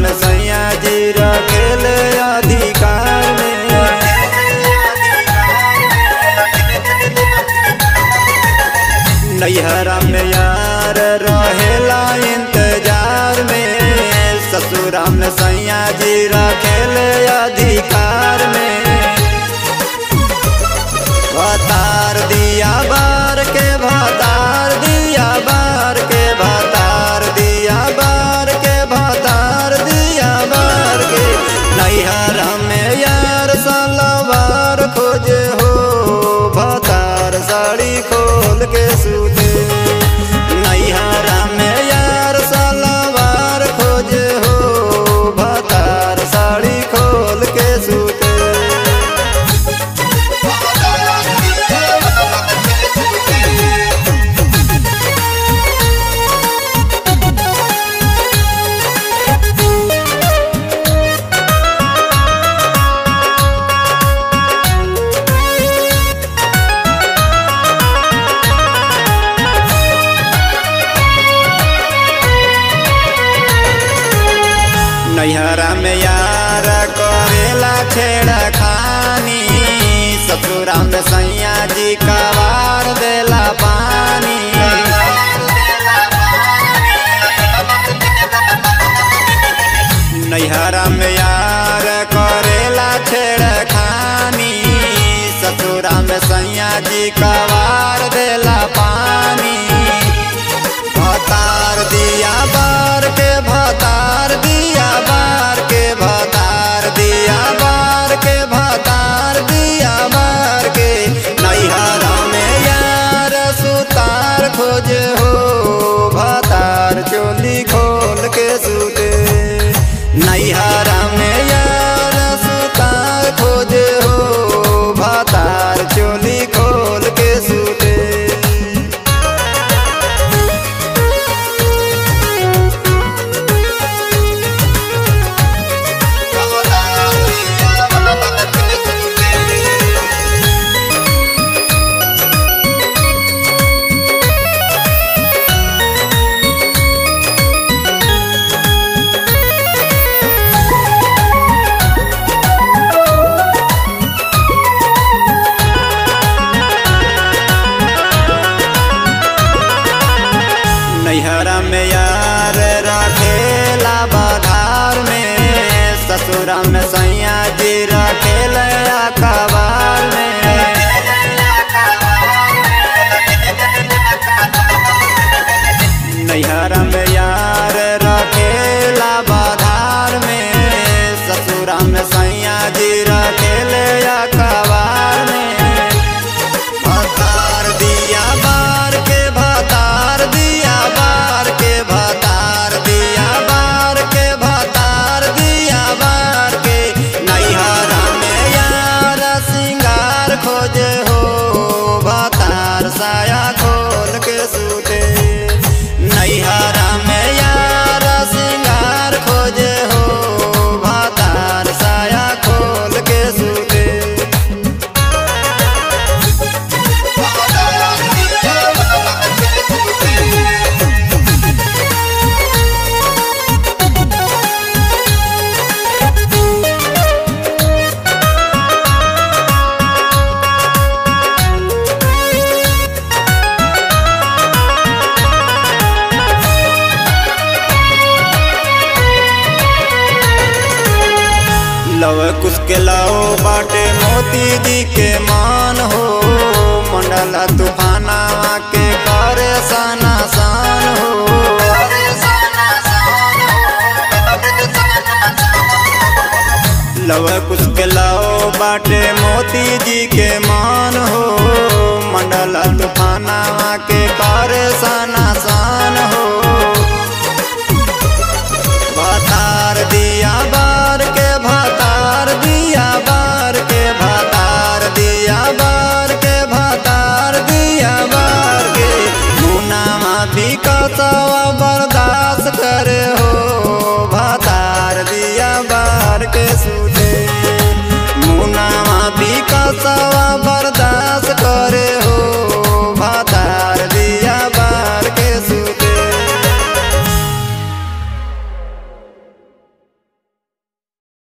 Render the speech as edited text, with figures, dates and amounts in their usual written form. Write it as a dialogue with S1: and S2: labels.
S1: में सैया जी रखेले अधिकार में। नैहरा में यार रहेला इंतजार में, ससुरा में सैया जी रखेले अधिकार में। भतार दिया बार के भतार दिया बार के भतार दिया बार के भतार दिया बार के। नैहरा में यार सलवार खोजे हो, भतार साड़ी खोल के सूते। नैहरा में यार सलवार खोजे हो, भतार साड़ी खोल के सूते। नैहरा में यार करेला छेड़ा खानी, ससुरा में सैया जी कवार देला पानी। नैहरा में यार करेला छेड़ा खानी, ससुरा में सैया जी कवार देला पानी। भतार दिया बार के भतार दिया बार के भतार दिया बार के भतार दिया बार के। नैहरा में यार सुतार खोजे हो, भतार चोली खोल के सूते। नैहरा में यार सुतार खोजे हो, भतार चोली खोल के सूते। नैहरा में यार रखेला बधार में, ससुरा में सैया जी रखेले अखबार में। नैहरा में यार रखेला बधार में, ससुरा में सैया जी रखेले अखबार में। भतार दिया बार के भतार दिया बार के भतार दिया बार के भतार दिया बार के। नैहरा में यार सिंगार खोजे हो, भतार साया खोल के सूते। नैहरा में यार सिंगार खोजे हो, भतार साया खोल के सूते। लव कुछ के लाओ बाटे मोती दी के मान हो, मंडला तूफाना के करे साना सान हो। लव कुछ के लाओ बाटे मोती जी के मान हो, मंडला तूफाना के करे साना